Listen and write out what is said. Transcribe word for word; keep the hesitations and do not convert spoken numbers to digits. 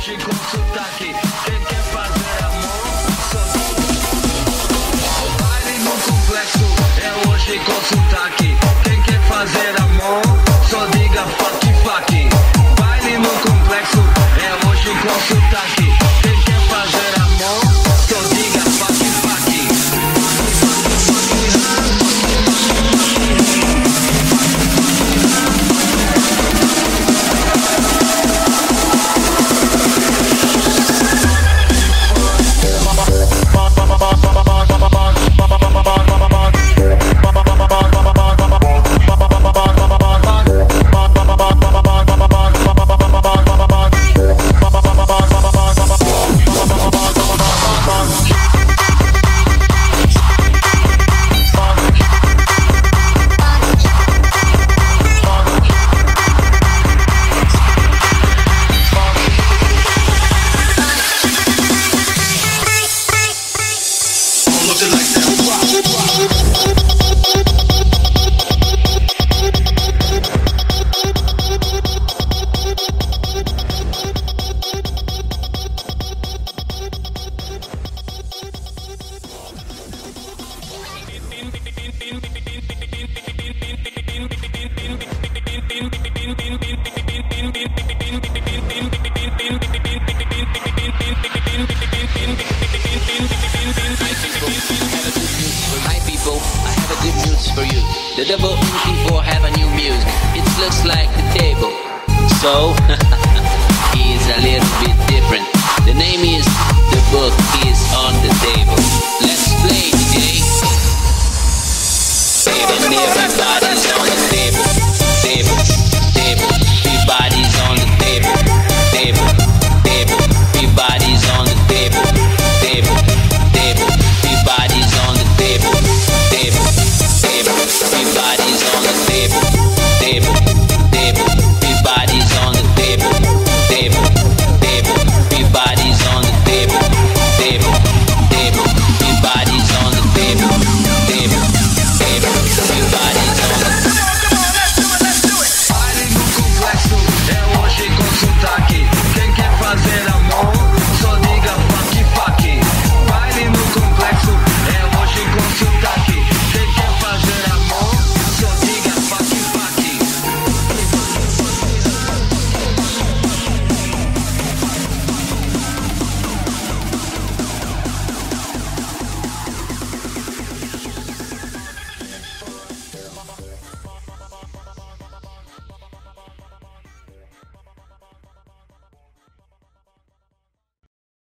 hoje com sotaque. Quem quer fazer amor, só baile no complexo. É hoje com sotaque. Quem quer fazer amor, só diga fuck fuck. Baile no complexo. É hoje com sotaque. Quem quer fazer amor, só diga fuck fuck. Hi people, I have a good news for you. The double people have a new music. It looks like the table, so it's a little bit different. The name is The Book Is on the Table. Let's play today. And everybody's on the table, table, table. Everybody's on the table, table, table. Everybody's on the table, table, table. Everybody's on the table, table, table. Everybody's on the table, table, table. Everybody's on the table, table, table. Everybody's on the table, table, table. Everybody's on the table, table, table. Everybody's on the table. Baile no complexo, é hoje com sotaque.